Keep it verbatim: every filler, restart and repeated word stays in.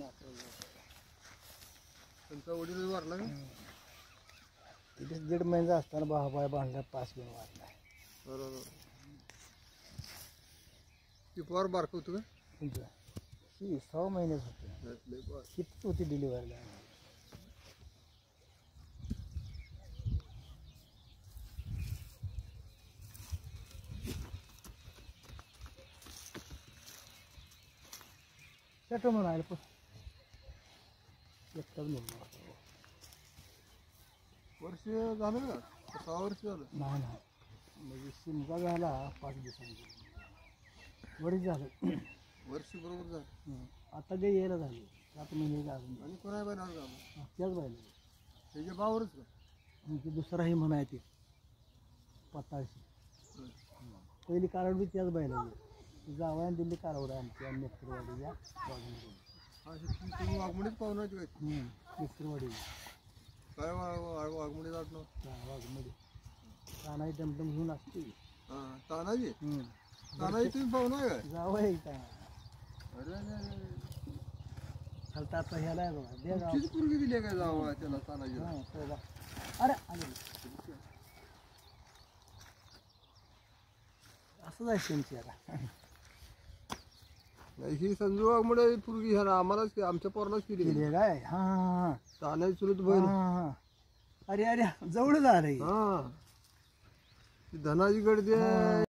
त्यांचा वडील वारला का? तिथे दीड महिन्याचा असताना बाबाय बांधला पाच घेऊन वारला. बरोबर. ती पोर बारक होतं का? तुमचं ही सहा महिन्याच होते. किती होती डिलिव्हरीला? चट म्हणायला पण एकटाच म्हणून वर्ष झालं का? सहा वर्ष झालं. नाही नाही म्हणजे शिमगा झाला पाच दिवसांनी वडील झालं. वर्ष बरोबर झालं. आता जे यायला झाले सात महिने अजून. आणि कोणा बायला त्याच बायला त्याच्या भावरच का? म्हणजे दुसराही म्हणायचे पत्ताळशी पहिली कारवड बी त्याच बायला जावयाने दिल्ली कारवड आहे आमची आणि नेत्रवाडीच्या वाघमडी. तुम्ही वाघमडीत पाहून आहे काय? नेत्रवाडी काय वाघमडी जात ना वाघमडी तानाई दमदम घेऊन असते. हां तानाजी तानाजी तुम्ही पाहून आहे काय? जावं आहे का? अरे चालता आता ह्याला आहे बघा दे गाव. किती पूर्वी दिली काय जावं त्याला तानाजी? हां तेव्हा अरे आले असं जायचं त्यांची आता. ही संजू वाघमडे पूर्वी ह्या आम्हालाच आमच्या पोरालाच केली केली काय? हां हां हां तानाजी चुलत बहीण. हां अरे अरे जवळ झालं. हां धनाजी गडदे